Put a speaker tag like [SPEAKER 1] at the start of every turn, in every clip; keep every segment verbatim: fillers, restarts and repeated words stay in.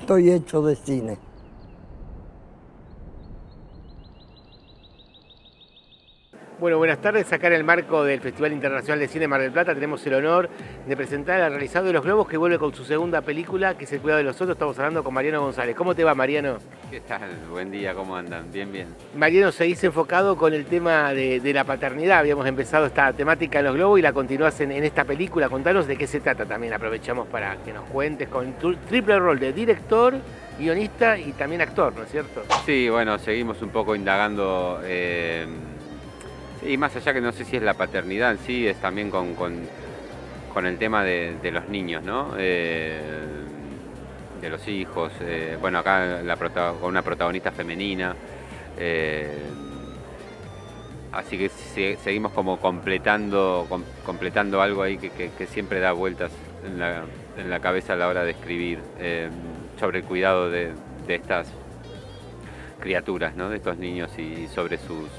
[SPEAKER 1] estoy hecho de cine.
[SPEAKER 2] Bueno, buenas tardes. Acá en el marco del Festival Internacional de Cine Mar del Plata tenemos el honor de presentar al realizador de Los Globos, que vuelve con su segunda película, que es El cuidado de los otros. Estamos hablando con Mariano González. ¿Cómo te va, Mariano?
[SPEAKER 3] ¿Qué tal? Buen día, ¿cómo andan? Bien, bien.
[SPEAKER 2] Mariano, seguís enfocado con el tema de, de la paternidad. Habíamos empezado esta temática en Los Globos y la continúas en, en esta película. Contanos de qué se trata también. Aprovechamos para que nos cuentes con tu triple rol de director, guionista y también actor, ¿no es cierto?
[SPEAKER 3] Sí, bueno, seguimos un poco indagando... Eh... Y más allá que no sé si es la paternidad en sí, es también con, con, con el tema de, de los niños, ¿no? Eh, de los hijos. Eh, bueno, acá la con una protagonista femenina. Eh, así que se, seguimos como completando, com, completando algo ahí que, que, que siempre da vueltas en la, en la cabeza a la hora de escribir eh, sobre el cuidado de, de estas criaturas, ¿no? De estos niños y sobre sus...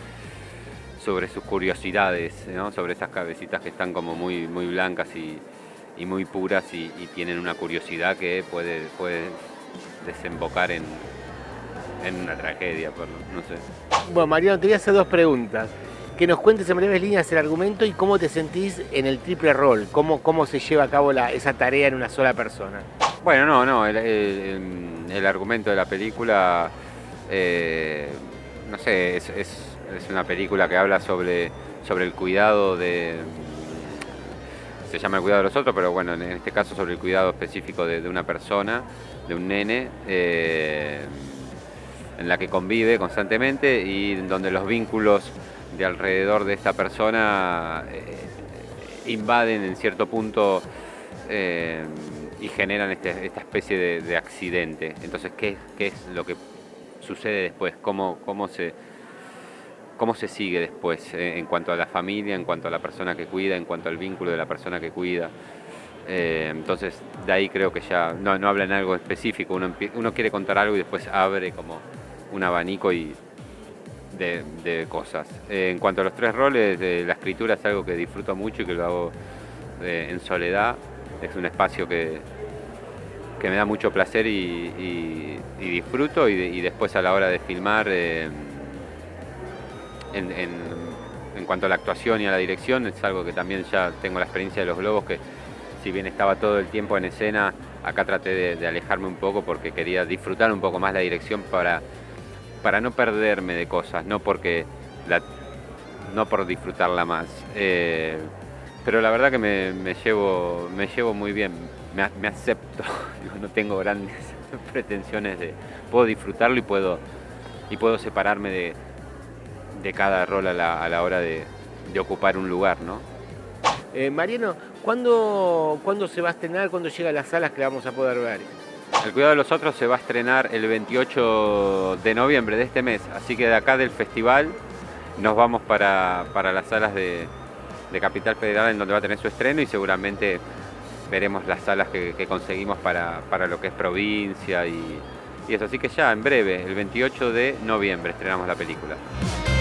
[SPEAKER 3] sobre sus curiosidades, ¿no? Sobre esas cabecitas que están como muy, muy blancas y, y muy puras y, y tienen una curiosidad que puede, puede desembocar en, en una tragedia, por, no sé.
[SPEAKER 2] Bueno, Mariano, te voy a hacer dos preguntas. Que nos cuentes en breves líneas el argumento y cómo te sentís en el triple rol, cómo, cómo se lleva a cabo la, esa tarea en una sola persona.
[SPEAKER 3] Bueno, no, no, el, el, el argumento de la película, eh, no sé, es... es Es una película que habla sobre, sobre el cuidado de... Se llama El cuidado de los otros, pero bueno, en este caso sobre el cuidado específico de, de una persona, de un nene, eh, en la que convive constantemente y donde los vínculos de alrededor de esta persona eh, invaden en cierto punto eh, y generan este, esta especie de, de accidente. Entonces, ¿qué, qué es lo que sucede después? ¿Cómo, cómo se... ¿Cómo se sigue después eh, en cuanto a la familia, en cuanto a la persona que cuida, en cuanto al vínculo de la persona que cuida? Eh, entonces, de ahí creo que ya no, no habla en algo específico, uno, uno quiere contar algo y después abre como un abanico y de, de cosas. Eh, en cuanto a los tres roles, eh, la escritura es algo que disfruto mucho y que lo hago eh, en soledad. Es un espacio que, que me da mucho placer y, y, y disfruto y, de, y después a la hora de filmar... Eh, En, en, en cuanto a la actuación y a la dirección, es algo que también ya tengo la experiencia de Los Globos, que si bien estaba todo el tiempo en escena, acá traté de, de alejarme un poco porque quería disfrutar un poco más la dirección para, para no perderme de cosas, no, porque la, no por disfrutarla más. Eh, pero la verdad que me, me, llevo, me llevo muy bien, me, me acepto, no tengo grandes pretensiones de... Puedo disfrutarlo y puedo, y puedo separarme de... de cada rol a la, a la hora de, de ocupar un lugar, ¿no?
[SPEAKER 2] Eh, Mariano, ¿cuándo, ¿cuándo se va a estrenar? ¿Cuándo llega a las salas que la vamos a poder ver?
[SPEAKER 3] El cuidado de los otros se va a estrenar el veintiocho de noviembre de este mes, así que de acá del festival nos vamos para, para las salas de, de Capital Federal, en donde va a tener su estreno, y seguramente veremos las salas que, que conseguimos para, para lo que es provincia y, y eso. Así que ya en breve, el veintiocho de noviembre, estrenamos la película.